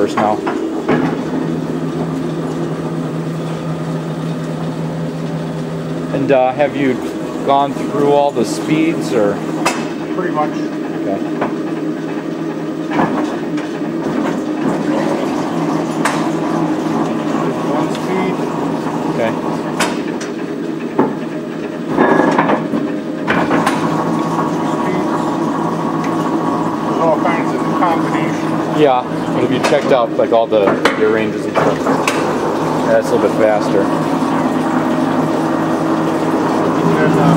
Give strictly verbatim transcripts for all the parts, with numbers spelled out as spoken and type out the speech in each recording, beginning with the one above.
numbers now. And uh, have you gone through all the speeds, or? Pretty much. Okay. One speed. Okay. There's all kinds of combinations. Yeah. But have you checked out like all the gear ranges and stuff? Yeah, that's a little bit faster. And, uh,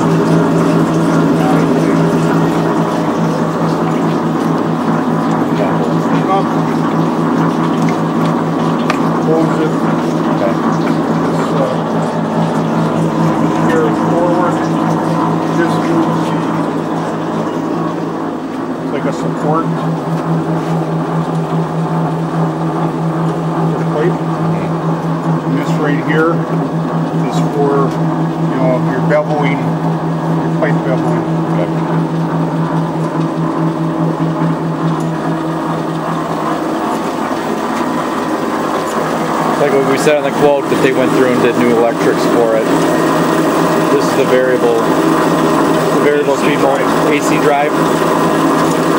up, close it. Okay. This, uh, here forward. This moves the, it's like a support for the pipe. And this right here is for, you know, if you're beveling, your pipe beveling. Okay. Like what we said on the quote, that they went through and did new electrics for it. This is the variable, the variable speed mode, A C drive.